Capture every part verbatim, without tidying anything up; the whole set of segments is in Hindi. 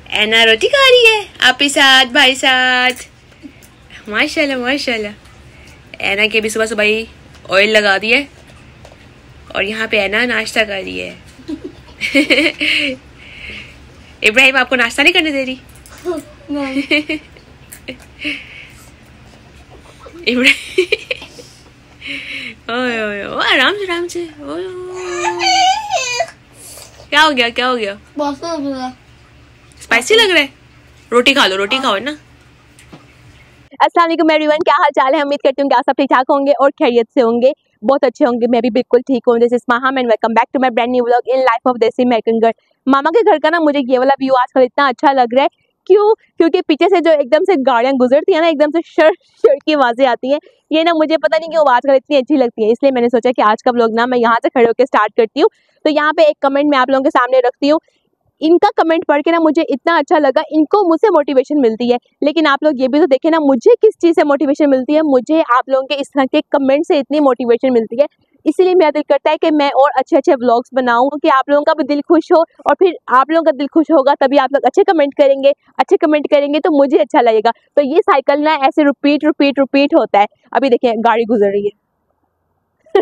ऐना रोटी खा रही है आपके साथ भाई साथ। माशाल्लाह माशाल्लाह। ऐना के भी सुबह सुबह ही ऑयल लगा दिया और यहाँ पे ऐना नाश्ता कर रही है। इब्राहिम आपको नाश्ता नहीं करने दे रही? नहीं। इब्राहिम ओए ओए ओए आराम से आराम से। क्या हो गया क्या हो गया? स्पाइसी लग रहा है? रोटी खा लो, रोटी खाओ ना। अस्सलाम वालेकुम एवरीवन, क्या हाल चाल है? उम्मीद करती हूँ कि आप सब ठीक ठाक होंगे और खैरियत से होंगे, बहुत अच्छे होंगे। मैं भी बिल्कुल ठीक हूँ। This is Maham and welcome back to my brand new vlog in life of desi American girl. मामा के घर का ना मुझे ये वाला व्यू आजकल इतना अच्छा लग रहा है। क्यों? क्योंकि पीछे से जो एकदम से गाड़ियाँ गुजरती है ना, एकदम से शर शर की आवाजें आती हैं। ये ना मुझे पता नहीं क्यों आजकल इतनी अच्छी लगती है, इसलिए मैंने सोचा कि आज का व्लॉग ना मैं यहाँ से खड़े होकर स्टार्ट करती हूँ। तो यहाँ पे एक कमेंट मैं आप लोगों के सामने रखती हूँ। इनका कमेंट पढ़ के ना मुझे इतना अच्छा लगा, इनको मुझसे मोटिवेशन मिलती है। लेकिन आप लोग ये भी तो देखें ना, मुझे किस चीज़ से मोटिवेशन मिलती है? मुझे आप लोगों के इस तरह के कमेंट से इतनी मोटिवेशन मिलती है। इसीलिए मेरा दिल करता है कि मैं और अच्छे अच्छे व्लॉग्स बनाऊं कि आप लोगों का भी दिल खुश हो, और फिर आप लोगों का दिल खुश होगा तभी आप लोग अच्छे कमेंट करेंगे। अच्छे कमेंट करेंगे तो मुझे अच्छा लगेगा। तो ये साइकिल ना ऐसे रिपीट रिपीट रिपीट होता है। अभी देखिए गाड़ी गुजर रही है।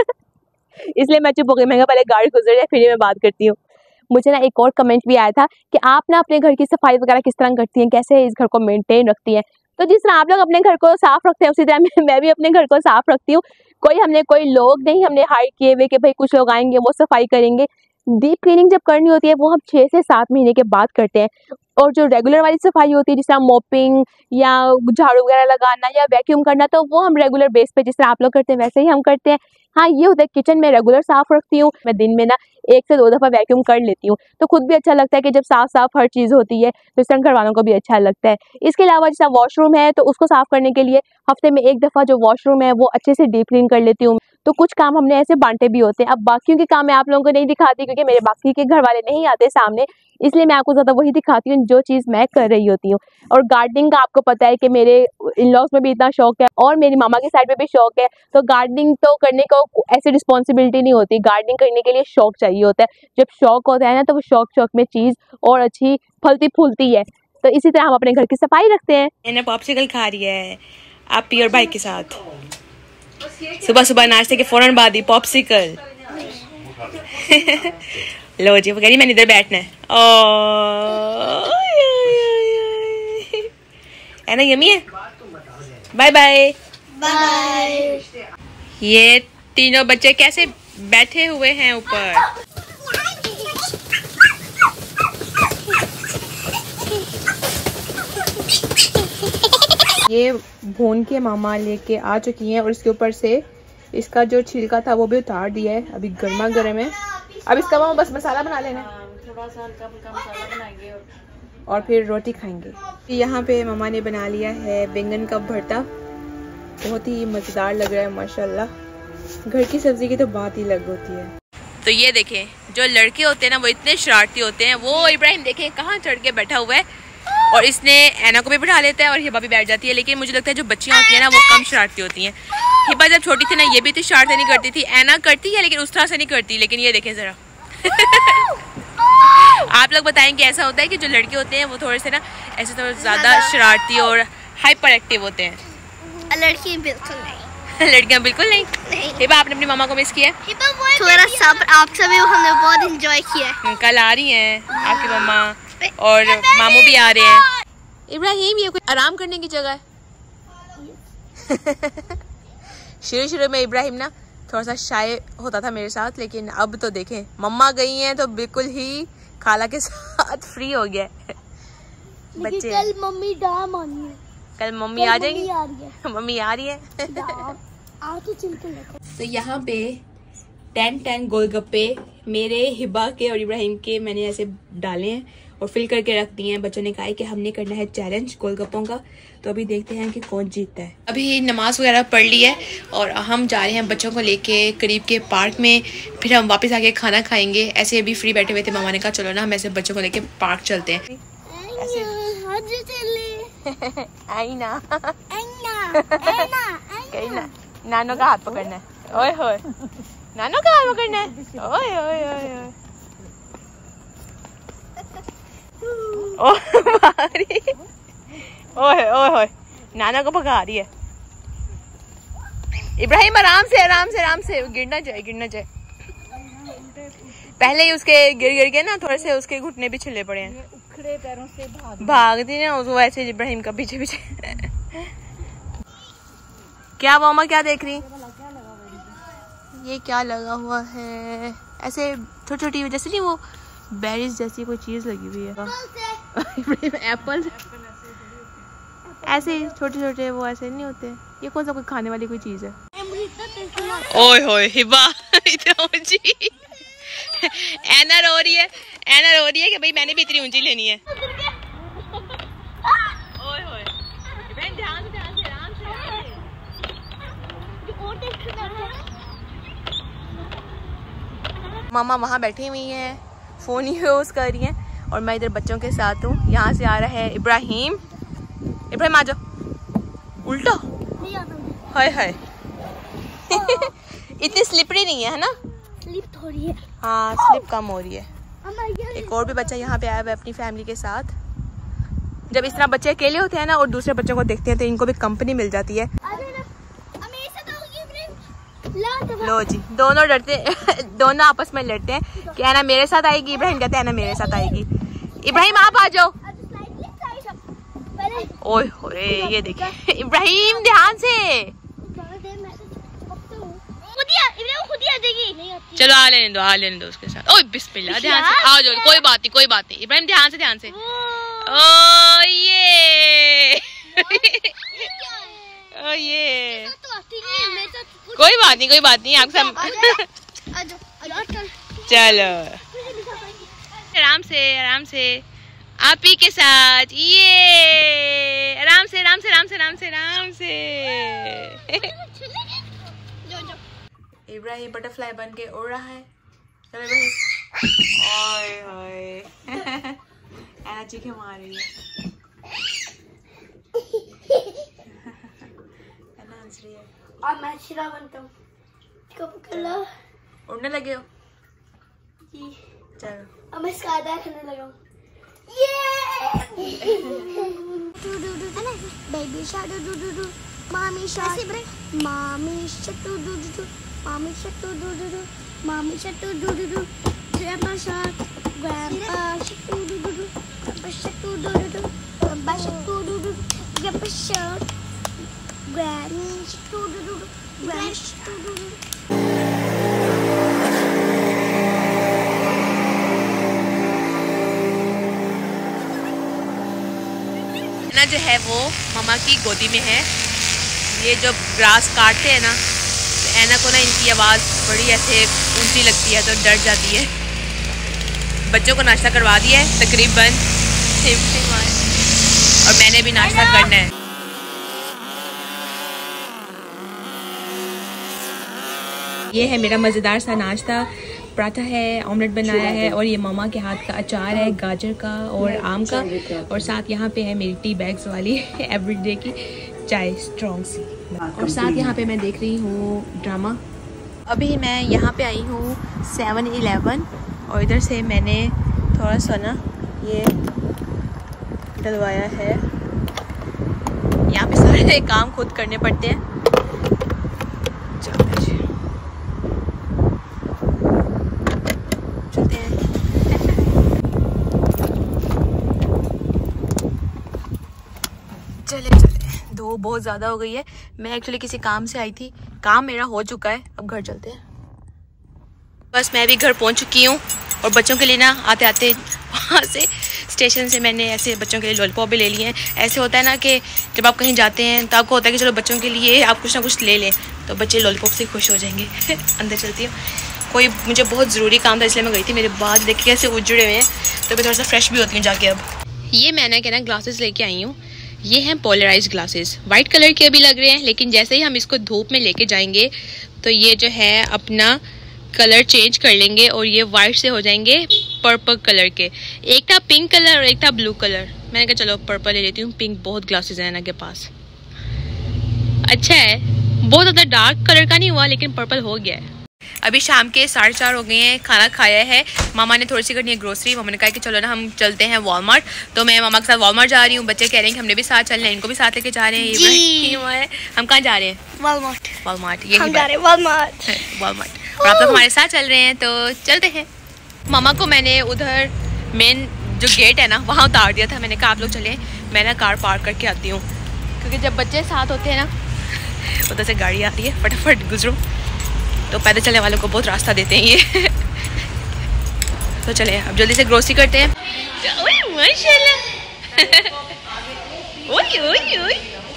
इसलिए मैं चुप हो गई, मैं पहले गाड़ी गुजर जाए फिर मैं बात करती हूँ। मुझे ना एक और कमेंट भी आया था कि आप ना अपने घर की सफाई वगैरह किस तरह करती हैं, कैसे इस घर को मेंटेन रखती हैं। तो जिस तरह आप लोग अपने घर को साफ रखते हैं उसी तरह मैं, मैं भी अपने घर को साफ रखती हूँ। कोई हमने कोई लोग नहीं हमने हायर किए हुए कि भाई कुछ लोग आएंगे वो सफाई करेंगे। डीप क्लीनिंग जब करनी होती है वो हम छः से सात महीने के बाद करते हैं। और जो रेगुलर वाली सफाई होती है जिस तरह मोपिंग या झाड़ू वगैरह लगाना या वैक्यूम करना, तो वो हम रेगुलर बेस पे जिस तरह आप लोग करते हैं वैसे ही हम करते हैं। हाँ ये होता है किचन में रेगुलर साफ रखती हूँ मैं, दिन में ना एक से दो दफ़ा वैक्यूम कर लेती हूँ। तो खुद भी अच्छा लगता है कि जब साफ साफ हर चीज़ होती है तो इस तरह घर वालों को भी अच्छा लगता है। इसके अलावा जैसा वॉशरूम है तो उसको साफ करने के लिए हफ्ते में एक दफ़ा जो वॉशरूम है वो अच्छे से डीप क्लीन कर लेती हूँ। तो कुछ काम हमने ऐसे बांटे भी होते हैं। अब बाकियों के काम मैं आप लोगों को नहीं दिखाती क्योंकि मेरे बाकी के घर वाले नहीं आते सामने, इसलिए मैं आपको ज़्यादा वही दिखाती हूँ जो चीज़ मैं कर रही होती हूँ। और गार्डनिंग का आपको पता है कि मेरे इन लॉज में भी इतना शौक है और मेरी मामा की साइड में भी शौक है। तो गार्डनिंग तो करने को ऐसी रिस्पॉन्सिबिलिटी नहीं होती, गार्डनिंग करने के लिए शौक चाहिए होता है। जब शौक होता है ना तो वो शौक शौक में चीज़ और अच्छी फलती फूलती है। तो इसी तरह हम अपने घर की सफाई रखते हैं। मैंने पॉप्सिकल खा रही है आप और भाई के साथ। सुबह सुबह नाश्ते के फौरन बाद ही पॉप्सिकल। लो जी, वो कह रही मैंने इधर बैठना है। ओ है ना, यमी है। Bye bye bye. ये तीनों बच्चे कैसे बैठे हुए हैं ऊपर। ये भून के मामा लेके आ चुकी हैं और इसके ऊपर से इसका जो छिलका था वो भी उतार दिया है। अभी गर्मा गर्म है। अब इसका मामा बस मसाला बना लेना, थोड़ा सा हल्का फुल्का मसाला बनाएंगे और फिर रोटी खाएंगे। यहाँ पे मामा ने बना लिया है बैंगन का भरता, बहुत ही मज़ेदार लग रहा है माशाल्लाह। घर की सब्जी की तो बात ही अलग होती है। तो ये देखें जो लड़के होते हैं ना वो इतने शरारती होते हैं। वो इब्राहिम देखें कहाँ चढ़ के बैठा हुआ है और इसने ऐना को भी बैठा लेता है और हिबा भी बैठ जाती है। लेकिन मुझे लगता है जो बच्चियाँ होती हैं ना वो कम शरारती होती हैं। हिबा जब छोटी थी ना ये भी तो शरारतें नहीं करती थी, ऐना करती है लेकिन उस तरह से नहीं करती। लेकिन ये देखें ज़रा। आप लोग बताएं कि ऐसा होता है कि जो लड़के होते हैं वो थोड़े से ना ऐसे थोड़ा ज़्यादा शरारती और हाइपर एक्टिव होते हैं। लड़कियाँ बिल्कुल नहीं। लड़कियाँ बिल्कुल नहीं, नहीं। हिबा आपने अपनी मामा को मिस किया? थोड़ा सब आपसे भी हमने बहुत एंजॉय किया। कल आ रही हैं आपकी मम्मा और मामू भी आ रहे हैं। इब्राहिम ये कोई आराम करने की जगह है। शुरू शुरू में इब्राहिम ना थोड़ा सा शाय होता था मेरे साथ, लेकिन अब तो देखें मम्मा गई हैं तो बिल्कुल ही खाला के साथ फ्री हो गया है। बच्चे कल मम्मी डाम आनी है, कल मम्मी आ जाएगी। मम्मी आ रही है। मम्मी आ रही है। आ तो चिल्के तो यहाँ पे टेन टेन गोलगप्पे मेरे हिबा के और इब्राहिम के मैंने ऐसे डाले हैं और फिल करके रख दिए हैं। बच्चों ने कहा है कि हमने करना है चैलेंज गोलगप्पों का, तो अभी देखते हैं कि कौन जीतता है। अभी नमाज वगैरह पढ़ ली है और हम जा रहे हैं बच्चों को लेके करीब के पार्क में, फिर हम वापस आके खाना खाएंगे। ऐसे अभी फ्री बैठे हुए थे, मामा ने कहा चलो ना हम ऐसे बच्चों को लेके पार्क चलते हैं। आई ना ना नानो का हाथ पकड़ना है। ओए होए नानो का हाथ पकड़ना है। ओए ओए ओए ओए ओए ओए नाना को भगा रही है। इब्राहिम आराम से आराम से आराम से, गिरना जाए गिरना जाए। पहले ही उसके गिर गिर के ना थोड़े से उसके घुटने भी छिले पड़े हैं। उखड़े पैरों से भाग भागती ना उसको वैसे इब्राहिम का पीछे पीछे। क्या मामा क्या देख रही? ये क्या लगा हुआ है? ऐसे छोटी छोटी जैसे नहीं वो बेरीज जैसी कोई चीज लगी हुई है। एप्पल ऐसे छोटे छोटे वो ऐसे नहीं होते। ये कौन सा कोई खाने वाली कोई चीज है? ओए होए हिबा इतना ऊंची। ऐना रो रही है, ऐना रो रही है कि भाई मैंने भी इतनी ऊंची लेनी है। ओए होए ध्यान से ध्यान से आराम से। मामा वहाँ बैठी हुई हैं, फोन यूज कर रही हैं और मैं इधर बच्चों के साथ हूँ। यहाँ से आ रहा है इब्राहिम। इब्राहिम आ जाओ। उल्टा हाय हाय। इतनी स्लिपरी नहीं है, है ना? स्लिप थोड़ी है। हाँ स्लिप कम हो रही है। एक और भी बच्चा यहाँ पे आया हुआ है अपनी फैमिली के साथ। जब इस तरह बच्चे अकेले होते हैं ना और दूसरे बच्चों को देखते हैं तो इनको भी कंपनी मिल जाती है। लो जी दोनों डरते दोनों आपस में लड़ते हैं कि ऐना मेरे साथ आएगी। इब्राहिम कहते हैं ऐना मेरे साथ आएगी। इब्राहिम आप आ जाओ। ओए होए ये देखिए इब्राहिम ध्यान से। चलो आ लेने दो आ लेने दो उसके साथ। ओए बिस्मिल्लाह ध्यान से आ जाओ। कोई बात नहीं कोई बात नहीं इब्राहिम ध्यान से ध्यान से। ओ ये ओ ये कोई बात नहीं कोई बात नहीं आपके साथ। चलो आराम से आराम से आप ही के साथ। ये आराम से आराम से आराम से आराम से आराम से। इब्राहिम बटरफ्लाई बन के उड़ रहा है। चलो इब्राहिम। ओए ओए ऐना चीखे मार रही है। ऐना हंस रही है। और मैं शिरा बनता हूँ। उड़ने लगे हो? जी। चलो अब मैं स्काई डाइव करने लगा हूँ। ये baby shark doo doo doo, mommy shark, mommy shark doo doo doo, mommy shark doo doo doo, mommy shark doo doo doo, grandpa shark, grandpa shark doo doo doo, grandpa shark doo doo doo, grandpa shark doo doo doo, grandpa shark, granny shark doo doo doo, granny shark doo doo doo. Aina जो है वो मामा की गोदी में है। ये जो ग्रास काटते हैं ना तो ऐना को ना इनकी आवाज़ बड़ी ऐसे ऊंची लगती है तो डर जाती है। बच्चों को नाश्ता करवा दिया है तकरीबन और मैंने भी नाश्ता करना है। ये है मेरा मज़ेदार सा नाश्ता। पराठा है, ऑमलेट बनाया है और ये मामा के हाथ का अचार है गाजर का और आम का। और साथ यहाँ पे है मेरी टी बैग्स वाली एवरीडे की चाय स्ट्रॉन्ग सी। और साथ यहाँ पे मैं देख रही हूँ ड्रामा। अभी मैं यहाँ पे आई हूँ सेवन इलेवन और इधर से मैंने थोड़ा सा ना ये डलवाया है। यहाँ पे सारे काम खुद करने पड़ते हैं। चले चले दो बहुत ज़्यादा हो गई है। मैं एक्चुअली किसी काम से आई थी, काम मेरा हो चुका है, अब घर चलते हैं। बस मैं भी घर पहुंच चुकी हूँ और बच्चों के लिए ना आते आते वहाँ से स्टेशन से मैंने ऐसे बच्चों के लिए लॉलीपॉप भी ले लिए हैं। ऐसे होता है ना कि जब आप कहीं जाते हैं तो आपको होता है कि चलो बच्चों के लिए आप कुछ ना कुछ ले लें तो बच्चे लॉलीपॉप से खुश हो जाएंगे। अंदर चलती हूँ, कोई मुझे बहुत ज़रूरी काम था इसलिए मैं गई थी। मेरे बाद देख के कैसे उजड़े हुए हैं तो मैं थोड़ा सा फ्रेश भी होती हूँ जाके। अब ये मैंने क्या ना ग्लासेस लेके आई हूँ। ये हैं पोलराइज ग्लासेस, वाइट कलर के अभी लग रहे हैं लेकिन जैसे ही हम इसको धूप में लेके जाएंगे तो ये जो है अपना कलर चेंज कर लेंगे और ये वाइट से हो जाएंगे पर्पल कलर के। एक था पिंक कलर और एक था ब्लू कलर। मैंने कहा चलो पर्पल ले लेती हूँ, पिंक बहुत ग्लासेस हैं ना के पास। अच्छा है, बहुत ज़्यादा डार्क कलर का नहीं हुआ लेकिन पर्पल हो गया है। अभी शाम के साढ़े चार हो गए हैं, खाना खाया है। मामा ने थोड़ी सी करनी है ग्रोसरी। मामा ने कहा कि चलो ना हम चलते हैं वॉलमार्ट, तो मैं मामा के साथ वॉलमार्ट जा रही हूँ। बच्चे कह रहे हैं कि हमने भी साथ चलना है, इनको भी साथ लेके जा रहे हैं। ये हम कहाँ जा रहे हैं? वॉलमार्ट। वॉलमार्ट, ये हम जा रहे हैं वॉलमार्ट। वॉलमार्ट। और आप लोग हमारे साथ चल रहे हैं तो चलते हैं। मामा को मैंने उधर मेन जो गेट है ना वहाँ उतार दिया था। मैंने कहा आप लोग चलें, मैं ना कार पार्क करके आती हूँ, क्योंकि जब बच्चे साथ होते हैं ना उधर से गाड़ी आती है, फटाफट गुजरो, तो पैदल चलने वालों को बहुत रास्ता देते हैं ये। तो चले अब जल्दी से ग्रोसरी करते हैं। माशाल्लाह। ओए ओए ओए।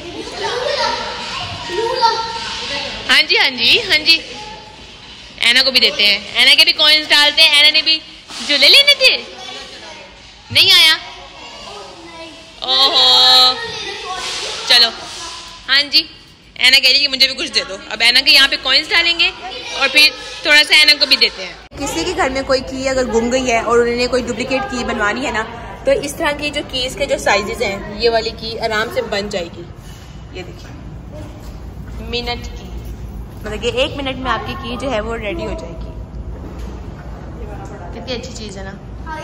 हाँ जी हाँ जी हाँ जी। ऐना को भी देते हैं, ऐना के भी कॉइन्स डालते हैं। ऐना ने भी झूले लेने थे, नहीं आया। ओहो चलो। हाँ जी, ऐना कह रही कि मुझे भी कुछ दे दो। अब ऐना के यहाँ पे कॉइन्स डालेंगे और फिर थोड़ा सा ऐना को भी देते हैं। किसी के घर में कोई की अगर गुम गई है और उन्होंने कोई डुप्लीकेट की बनवानी है ना, तो इस तरह की जो कीज के जो साइजेस हैं, ये वाली की आराम से बन जाएगी। ये देखिए, मिनट की, मतलब कि एक मिनट में आपकी की जो है वो रेडी हो जाएगी। कितनी अच्छी चीज़ है ना।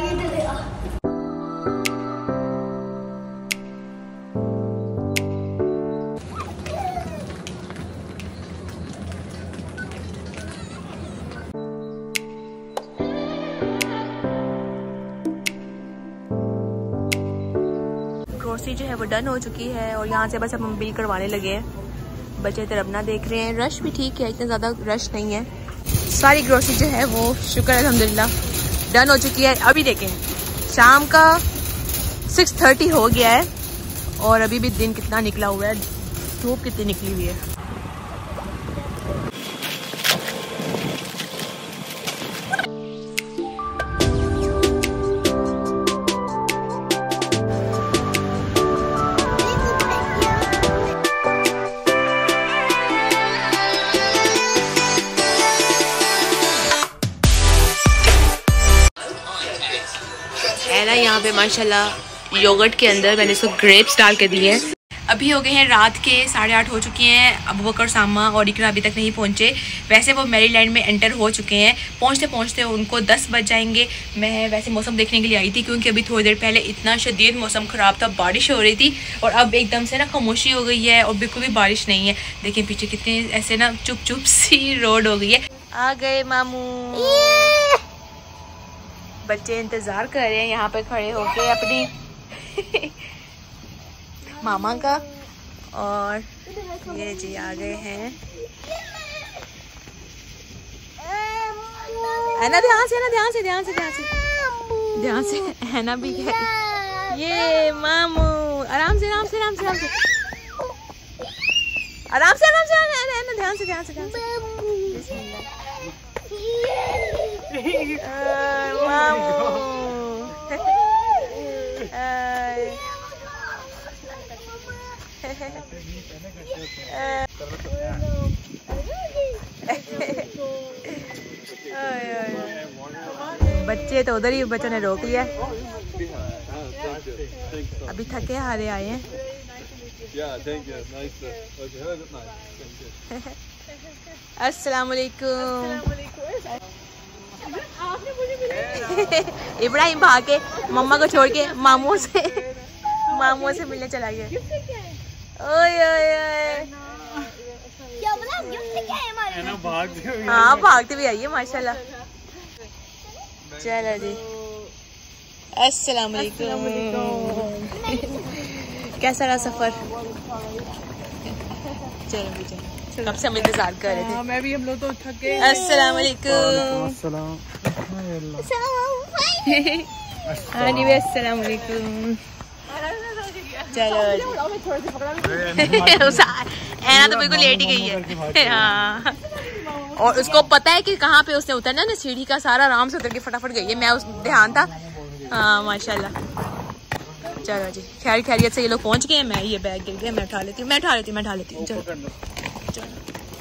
ग्रोसरी जो है वो डन हो चुकी है और यहाँ से बस हम बिल करवाने लगे हैं। बच्चे तरफ ना देख रहे हैं। रश भी ठीक है, इतना ज़्यादा रश नहीं है। सारी ग्रोसरी जो है वो शुक्र अल्हम्दुलिल्लाह डन हो चुकी है। अभी देखें शाम का सिक्स थर्टी हो गया है और अभी भी दिन कितना निकला हुआ है, धूप कितनी निकली हुई है। ना यहाँ पे माशाल्लाह योगर्ट के अंदर मैंने इसको ग्रेप्स डाल के दिए हैं। अभी हो गए हैं रात के साढ़े आठ हो चुके हैं। अबू बकर, सामा और इकरा अभी तक नहीं पहुँचे। वैसे वो मैरीलैंड में एंटर हो चुके हैं। पहुँचते पहुँचते उनको दस बज जाएंगे। मैं वैसे मौसम देखने के लिए आई थी, क्योंकि अभी थोड़ी देर पहले इतना शदीद मौसम ख़राब था, बारिश हो रही थी, और अब एकदम से ना खामोशी हो गई है और बिल्कुल भी बारिश नहीं है। देखिए पीछे कितने ऐसे ना चुप चुप सी रोड हो गई है। आ गए मामू। बच्चे इंतज़ार कर रहे हैं यहाँ पे खड़े होके अपनी मामा का, और ये जी आ गए हैं। है ना, ध्यान से ना, ध्यान से ध्यान से ध्यान से ध्यान से है ना भी है। ये मामू आराम से आराम से आराम से आराम से आराम से आराम से है ना, ध्यान से ध्यान से ध्यान से। मामू बच्चे तो उधर ही, बच्चों ने रोक लिया। अभी थके हारे आए हैं। अस्सलाम वालेकुम। इब्राहिम भाग के मम्मा को छोड़ के मामू से मामू से मिलने चला गया। ओए ओए ओए, हाँ भागते भी आइए माशाल्लाह। चलो जी, अस्सलाम वालेकुम। कैसा रहा सफर? चलो बेटा, कब से हम इंतजार कर रहे थे। मैं भी, हम लोग तो थके। अस्सलाम वालेकुम। हाँ जी, अस्सलाम वालेकुम। चलो ऐना तो बिल्कुल लेट ही गई है। हाँ, और उसको पता है कि कहाँ पे उसने उतरना ना, सीढ़ी का सारा आराम से उतर के फटाफट गई है। मैं उस ध्यान था। हाँ माशाल्लाह। चलो जी, खैर खैरियत से ये लोग पहुँच गए। मैं ये बैग गिर गया, मैं उठा लेती हूँ मैं उठा लेती हूँ मैं उठा लेती हूँ चलो चलो।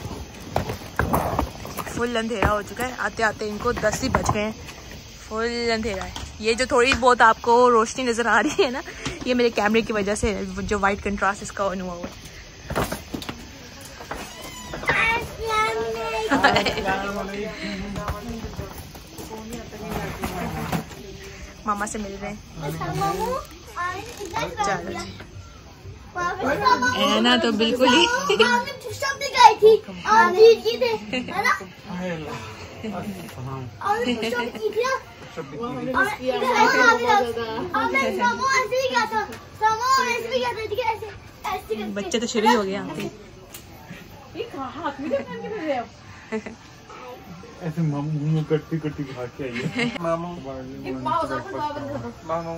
फुल अंधेरा हो चुका है, आते आते इनको दस ही बज गए हैं। फुल अंधेरा है। ये जो थोड़ी बहुत आपको रोशनी नज़र आ रही है ना, ये मेरे कैमरे की वजह से, जो वाइट कंट्रास्ट इसका ऑन हुआ हुआ है। मामा से मिल रहे हैं। चलो जी। ऐना तो बिल्कुल ही गई थी जी थे, है ना? बच्चे तो शुरू ही हो गए आते ही। ऐसे मामू में कट्टी कट्टी खा के आई है। मामू मामू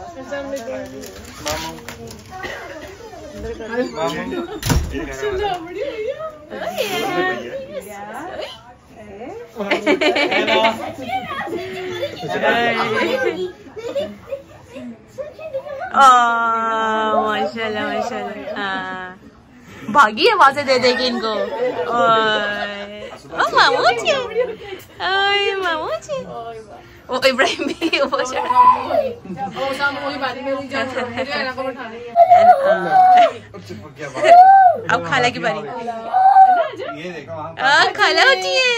माशाल्लाह माशाल्लाह। हाँ भागी आवाजें दे देगी इनको। ओ मामूजी, ओए मामूजी। वो इब्राहिम भी वो अब खाला की बारी। खाला होती है।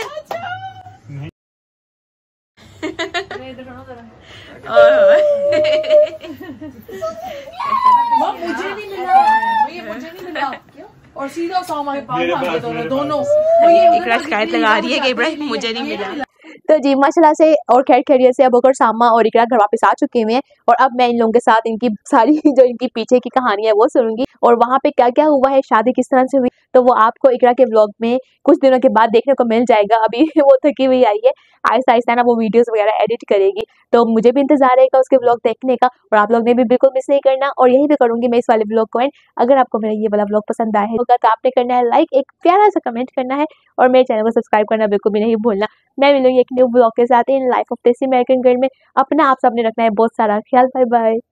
मुझे नहीं मिला, ये मुझे नहीं मिला और सीधा सामा के पास भाग गए दोनों दोनों। इकरा शिकायत लगा रही है कि इब्राहिम मुझे नहीं मिला। तो जी माशाल्लाह से और खैर खैरियत से अब होकर सामा और इकरा घर वापस आ चुके हुए हैं और अब मैं इन लोगों के साथ इनकी सारी जो इनकी पीछे की कहानी है वो सुनूंगी और वहाँ पे क्या क्या हुआ है, शादी किस तरह से हुई, तो वो आपको इकरा के व्लॉग में कुछ दिनों के बाद देखने को मिल जाएगा। अभी वो थकी हुई आई है, आहिस्ता आहिस्ता ना वो वीडियोस वगैरह एडिट करेगी, तो मुझे भी इंतजार रहेगा उसके व्लॉग देखने का और आप लोग ने भी बिल्कुल मिस नहीं करना। और यही भी करूंगी मैं इस वाले व्लॉग को एंड। अगर आपको मेरा ये वाला व्लॉग पसंद आया होगा तो आपने करना है लाइक, एक प्यारा सा कमेंट करना है और मेरे चैनल को सब्सक्राइब करना बिल्कुल भी नहीं भूलना। मैं मिलूंगी एक न्यू व्लॉग के साथ in life of desi American girl में। अपना आप सबने रखना है बहुत सारा ख्याल। Bye bye.